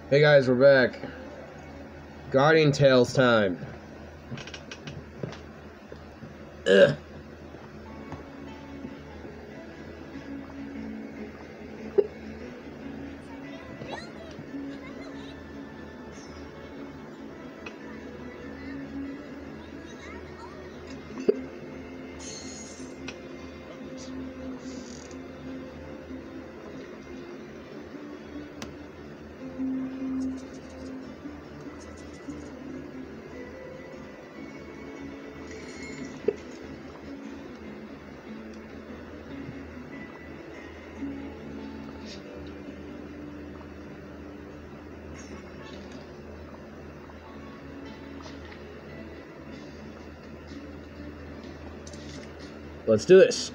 Hey guys, we're back. Guardian Tales time. Ugh. Let's do this.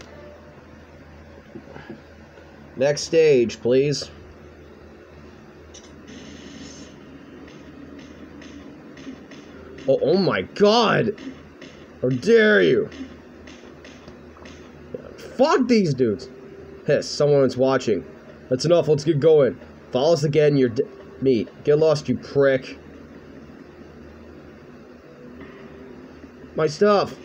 Next stage, please. Oh my god! How dare you! Fuck these dudes! Piss, someone's watching. That's enough, let's get going. Follow us again, you're meat. Get lost, you prick. My stuff!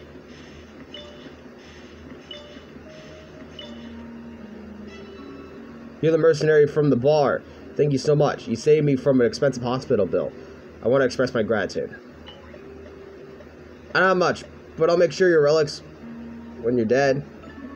You're the mercenary from the bar. Thank you so much. You saved me from an expensive hospital bill. I want to express my gratitude. I don't have much, but I'll make sure your relics when you're dead.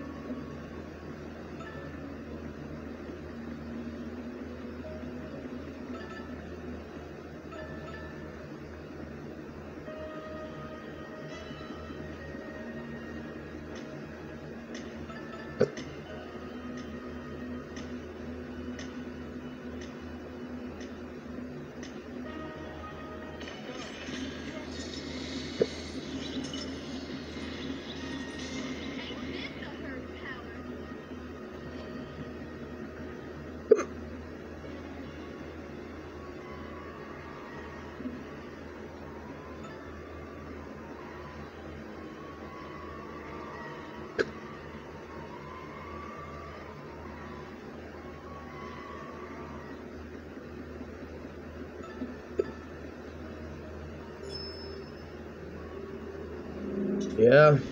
Yeah.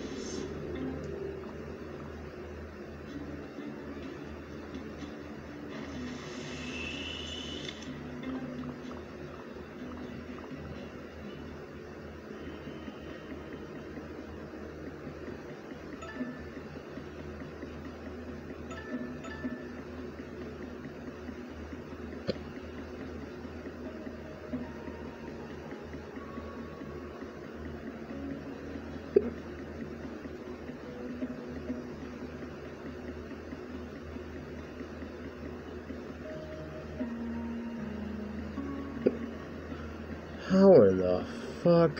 How in the fuck?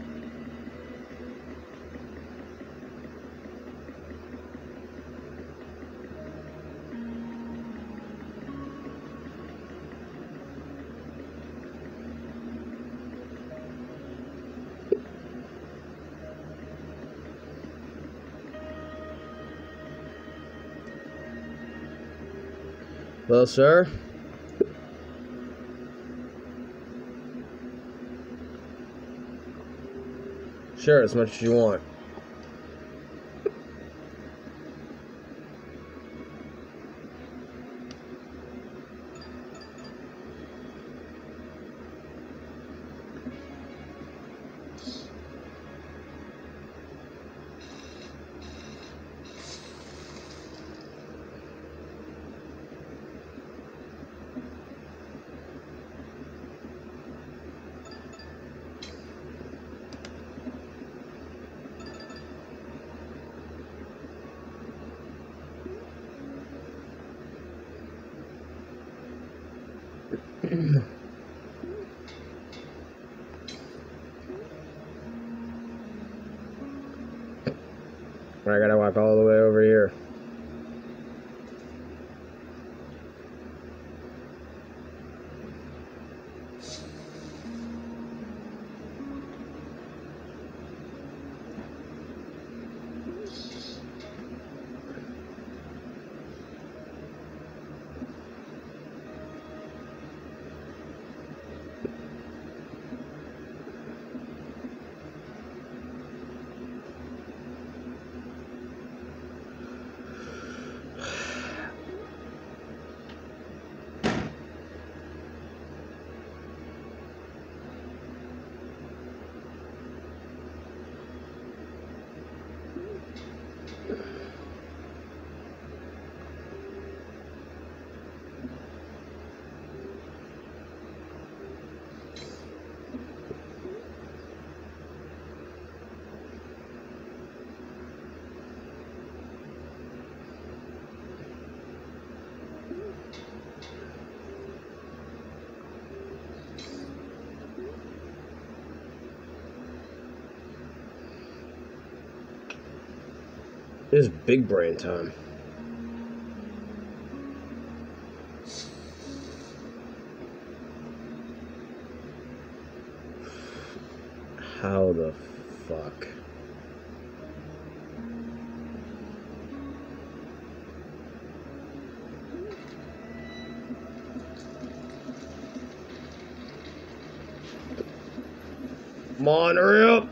Well, sir? Sure, as much as you want. I gotta walk all the way over here. This is big brain time. How the fuck? Come on, hurry up!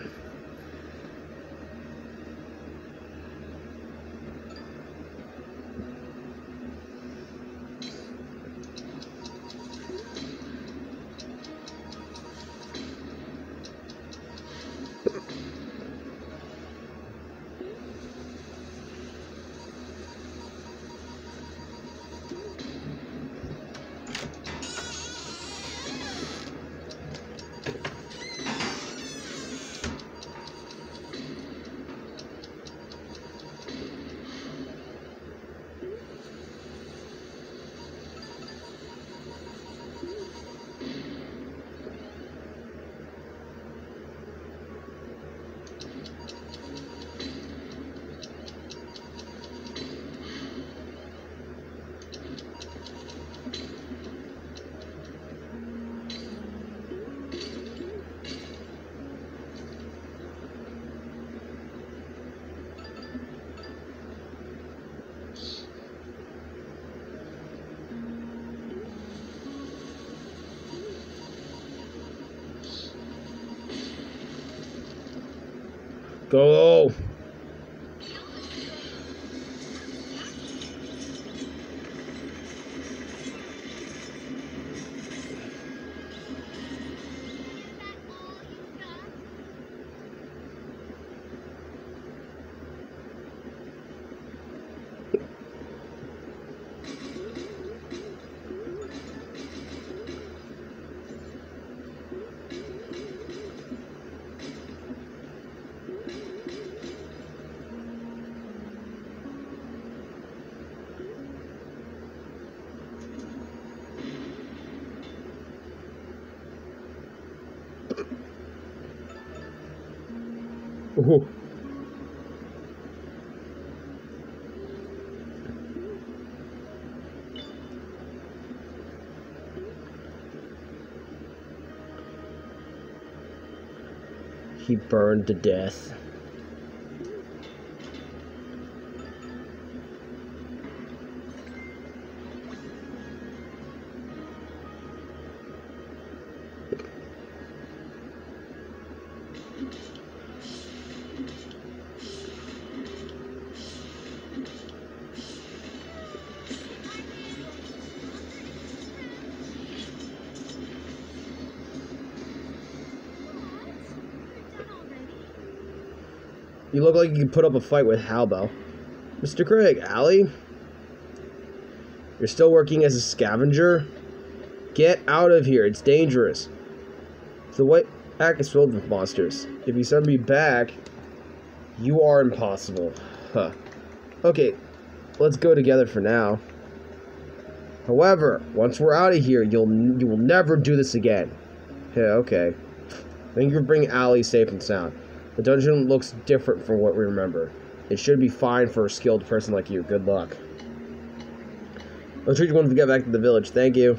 Go! Ooh. He burned to death. You look like you could put up a fight with Halbo. Mr. Craig, Allie? You're still working as a scavenger? Get out of here, it's dangerous. The white pack is filled with monsters. If you send me back, you are impossible. Huh. Okay, let's go together for now. However, once we're out of here, you will never do this again. Yeah, okay. Thank you for bringing Allie safe and sound. The dungeon looks different from what we remember. It should be fine for a skilled person like you. Good luck. I'll treat you once we get back to the village. Thank you.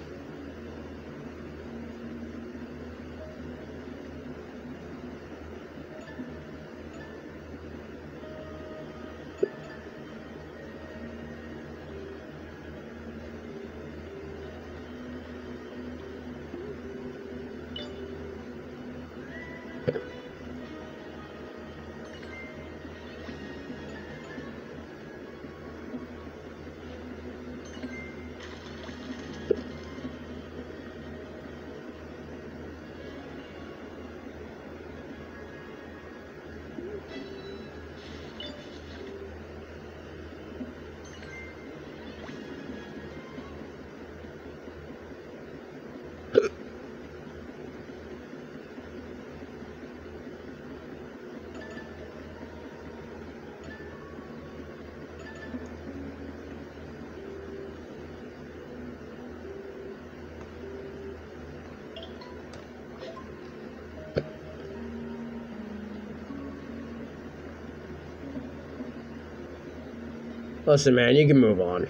Listen, man, you can move on.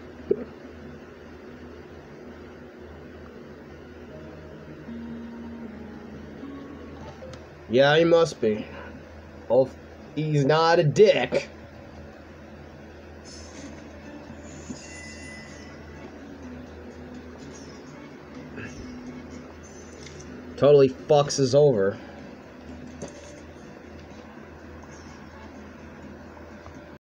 Yeah, he must be. Oh, he's not a dick. Totally fucks us over.